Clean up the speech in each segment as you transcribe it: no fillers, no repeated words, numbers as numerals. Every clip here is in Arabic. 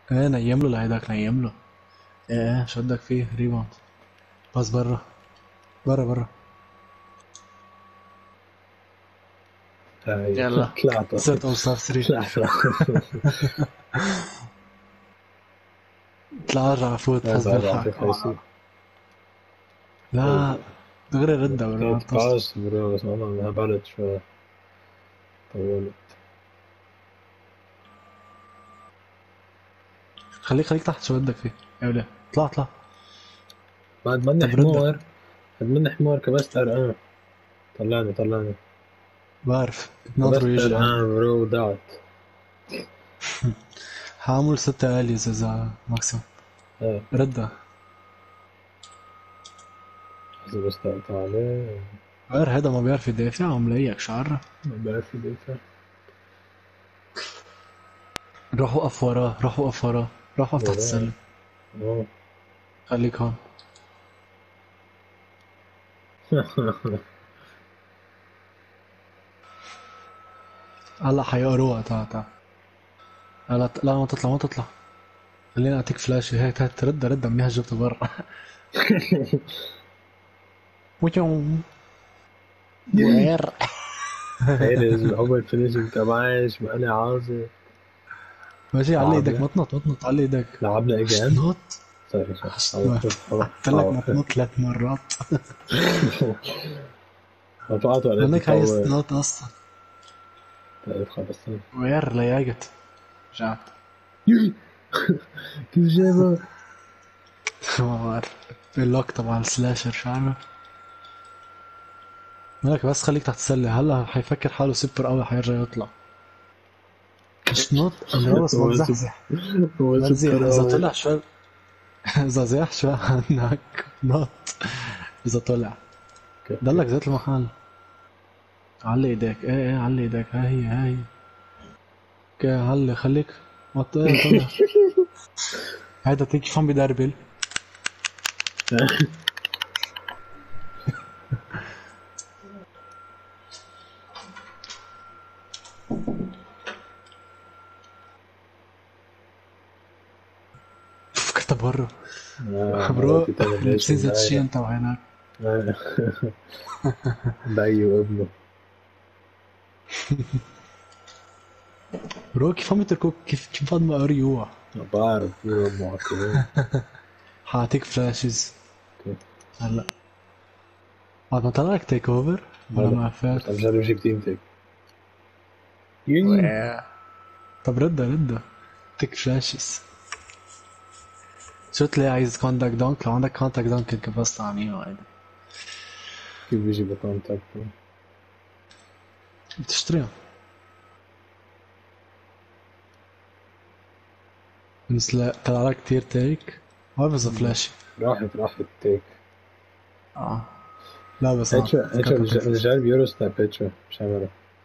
ايه نيم له لهيداك نيم له. ايه شدك فيه ريباوند. باص برا. برا. هاي يلا طلعت صرت اول ستار 3. طلعت اطلع ارجع فوت هاي فاز بعد بيلحق. اعطيك هيسي. لا دغري ردها ولا كانت توصل. باس برو، بس والله هبلت شوي، طولت. خليك تحت شو بدك فيه يا ولاد. اطلع. بعد مني طب ردها. حمار، بعد مني حمار كبست ارقام. طلعني بعرف ناطره كبست يجي لعندي. ارقام برو ودعت. حامل 6 اليز اذا ماكسيموم. ايه ردها. اذا بس دعت عليه غير هيدا ما بيعرف يدافع عم ليك شعر. ما بعرف يدافع. روح وقف وراه. روح وقف تحت وراه السلم. اه. خليك هون. هلا حيقروها. تعال. لا ما تطلع. خليني اعطيك فلاش هيك ردها منيح جبته برا. ويوم. وير. فارس بحب الفينيشنج تبعي، بقالي عازي. ماشي علي ايدك. لعبنا ما تنط علي ايدك. لعبنا مش اجان. تنط. سوري مش تنط. خلاص قلت لك ما تنط 3 مرات. رفعت وقلت منك عايز تطور. تنط اصلا. طيب خلص. وير لياقت. رجعت. كيف جابها؟ ما بعرف. اللوك تبع السلاشر شعره. مالك بس خليك تحت السلة. هلا حيفكر حاله سوبر قوي حيرجع يطلع. مش نط اللي بس ما هو تزحزح. هو ما تزيح سوبر اذا قوي. طلع شوي. اذا زاح شوي عنك نط. اذا طلع ضلك ذات المحل. علي ايديك. ايه علي ايديك. ها هي. اوكي علي خليك. ايه طلع. هيدا تيجي شلون بدربل. فكرتها برا. برو مراتي تعمل لابسين نيشن زيت شي هاي. انت وعينك. بي وابنه. برو كيف عم يتركوك. كيف هاد ما قريوها. بعرف يورو معقدين. حاعطيك فلاشز. هلا بعد ما طلع لك تيك اوفر ولا هلا ما عرفت. بس عم جرب جيب تيمتك. طب ردها تيك فلاشز. شو تلاقي عايز كونتاكت دونك. لو عندك كونتاكت دونك كنت كبست عني وهيدا. كيف بيجي بكونتاكت؟ بتشتريهم. بس لا طلع لك كتير تيك. ما بعرف اذا فلاشي. راحت تيك. اه لا بس هيتشا فكرتها تيك فلاشي. رجال بيورو ستاب هيتشا مش عمله.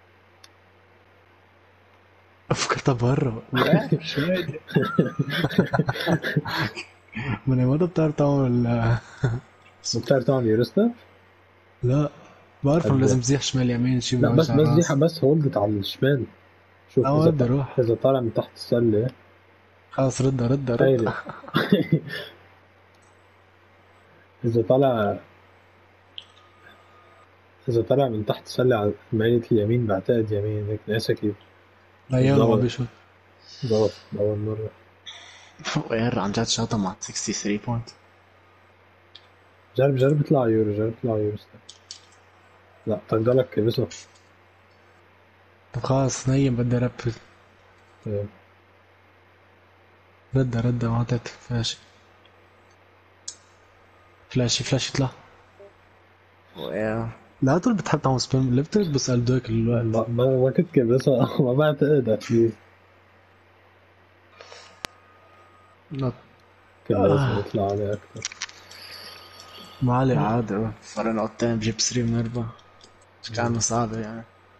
فكرتها برا. شو هيدا. من مرة بتعرف تعمل. ما بتعرف تعمل يورو ستاب؟ لا بعرف انه قد لازم تزيح شمال يمين شي لا بوجه بس دي الراس. بس هولدت على الشمال. لا شوف ما بدي اروح. اذا طالع من تحت السله. خلص ردها. هيدي. اذا طالع اذا طالع من تحت السله على ميلة اليمين، بعتقد يمين هيك ناسا كيف. ريان ما ظبط بيشوت. اول مره. غير عن جد شاطة مع 63 بوينت. جرب اطلع يورو، ستاب. لا طيب ضلك بس. طب خلاص نيم بدي ربل. طيب. ردها ما عطيت فلاشي. فلاشي اطلع. لا طول بتحب تعمل سبين. اللي بسأل دوك الوقت. ما كنت كبسها. ما بعتقد اتليست لا. كان لازم يطلع عليه اكثر. ما علي عادي. فرق نقطتين بجيب 3 من 4. مش كأنه صعبة يعني.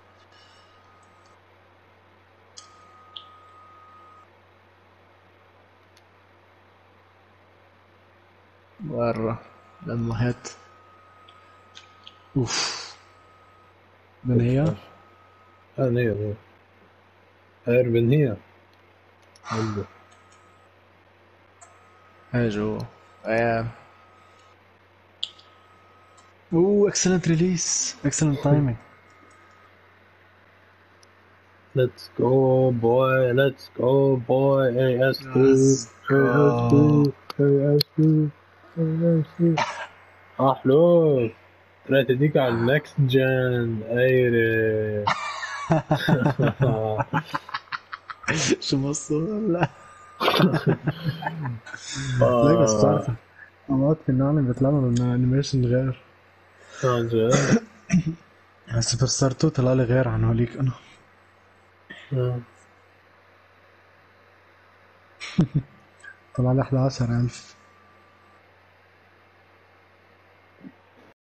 برا لما هات. اوف. من هي. نية هير بن هي عنده. هاي جو. ايه. اوه اكسلنت ريليس، اكسلنت تايمينج. Let's go boy, let's go boy. AS2, Let's go. AS2, AS2, AS2. احلو. طلعت ديك على النكست جن ايري. شو مصر؟ لا لا بس آه. تعرف اوقات كنا عم بيطلع لنا انيميشن غير. عن جد. سوبر ستار 2 طلع لي غير عن هوليك انا. طلع لي 11,000.